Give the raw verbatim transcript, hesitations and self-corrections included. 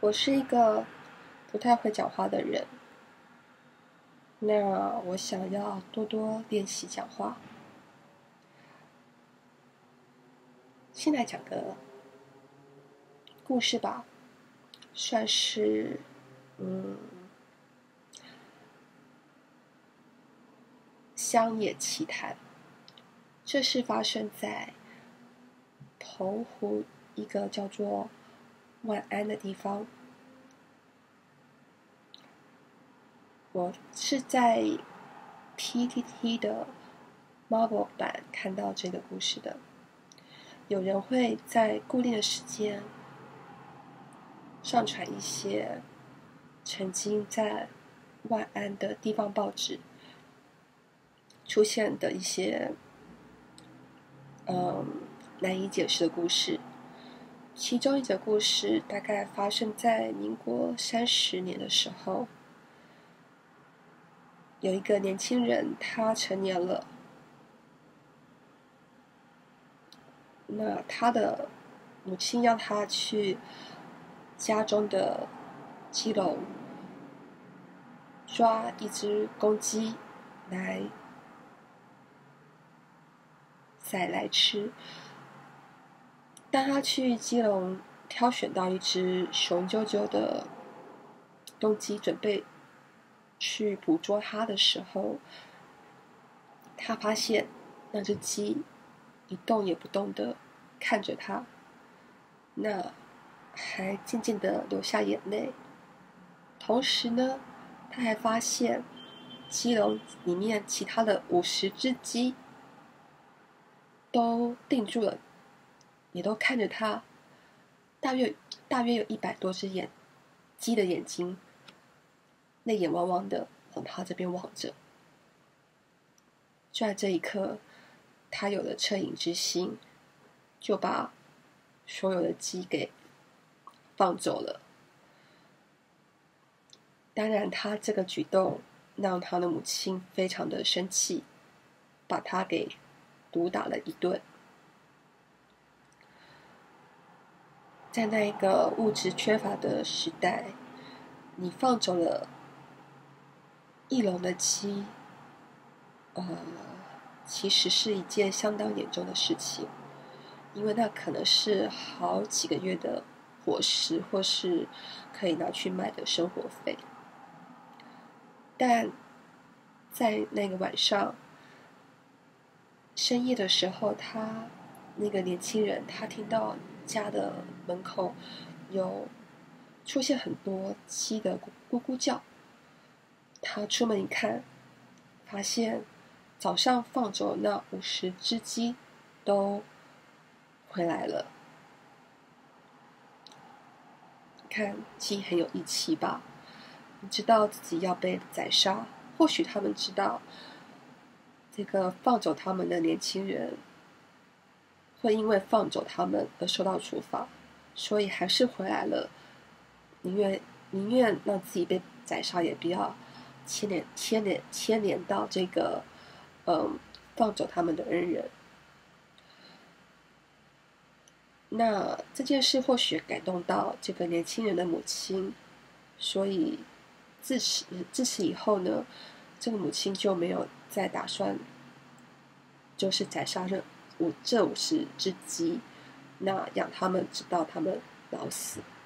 我是一个不太会讲话的人，那我想要多多练习讲话。先来讲个故事吧，算是嗯乡野奇谈。这是发生在澎湖一个叫做万安的地方。我是在 P T T 的 Marvel 版看到这个故事的。有人会在固定的时间上传一些曾经在万安的地方报纸出现的一些嗯难以解释的故事。其中一则故事大概发生在民国三十年的时候，有一个年轻人，他成年了，那他的母亲要他去家中的鸡笼抓一只公鸡来宰来吃。当他去鸡笼挑选到一只雄赳赳的公鸡，准备去捕捉它的时候，他发现那只鸡一动也不动的看着他，那还静静的流下眼泪。同时呢，他还发现鸡笼里面其他的五十只鸡都定住了，也都看着他，大约大约有一百多只眼鸡的眼睛，泪眼汪汪的往他这边望着。就在这一刻，他有了恻隐之心，就把所有的鸡给放走了。当然，他这个举动让他的母亲非常的生气，把他给毒打了一顿。在那一个物质缺乏的时代，你放走了一笼的鸡，呃，其实是一件相当严重的事情，因为那可能是好几个月的伙食，或是可以拿去卖的生活费。但在那个晚上深夜的时候，他那个年轻人，他听到家的门口有出现很多鸡的咕咕叫。他出门一看，发现早上放走那五十只鸡都回来了。看鸡很有义气吧，你知道自己要被宰杀，或许他们知道这个放走他们的年轻人会因为放走他们而受到处罚，所以还是回来了，宁愿宁愿让自己被宰杀，也不要牵连牵连牵连到这个嗯放走他们的恩人。那这件事或许感动到这个年轻人的母亲，所以自此自此以后呢，这个母亲就没有再打算就是宰杀这五这五十只鸡，那养他们直到他们老死。